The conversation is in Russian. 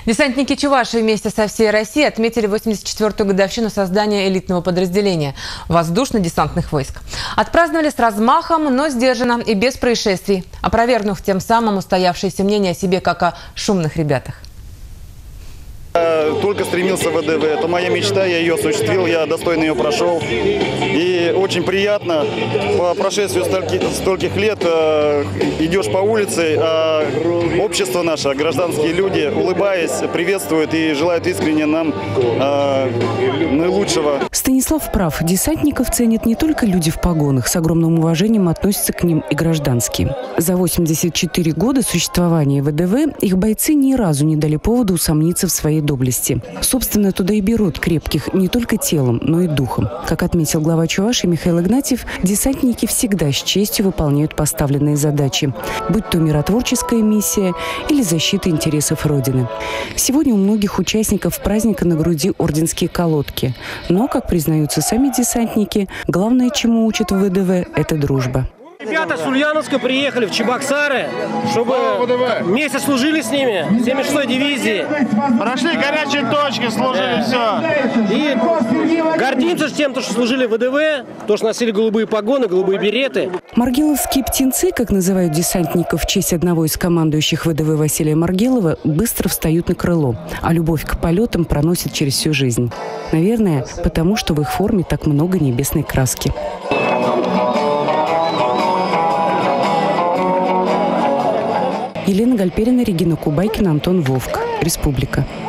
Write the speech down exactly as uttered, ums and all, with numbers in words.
Десантники Чувашии вместе со всей Россией отметили восемьдесят четвёртую годовщину создания элитного подразделения воздушно-десантных войск. Отпраздновали с размахом, но сдержанно и без происшествий, опровергнув тем самым устоявшееся мнение о себе как о шумных ребятах. Только стремился в ВДВ. Это моя мечта, я ее осуществил, я достойно ее прошел. И очень приятно по прошествию стольких, стольких лет э, идешь по улице, а общество наше, гражданские люди, улыбаясь, приветствуют и желают искренне нам э, наилучшего. Станислав прав. Десантников ценят не только люди в погонах, с огромным уважением относятся к ним и гражданские. За восемьдесят четыре года существования ВДВ их бойцы ни разу не дали повода усомниться в своей доблести. Собственно, туда и берут крепких не только телом, но и духом. Как отметил глава Чувашии Михаил Игнатьев, десантники всегда с честью выполняют поставленные задачи, будь то миротворческая миссия или защита интересов Родины. Сегодня у многих участников праздника на груди орденские колодки. Но, как признаются сами десантники, главное, чему учат в ВДВ, это дружба. Ребята с Ульяновска приехали в Чебоксары, чтобы месяц служили с ними, семьдесят шестой дивизии. Прошли горячие точки, служили, все. И гордимся тем, что служили в ВДВ, то, что носили голубые погоны, голубые береты. Маргеловские птенцы, как называют десантников в честь одного из командующих ВДВ Василия Маргелова, быстро встают на крыло, а любовь к полетам проносит через всю жизнь. Наверное, потому что в их форме так много небесной краски. Елена Гальперина, Регина Кубайкина, Антон Вовк. Республика.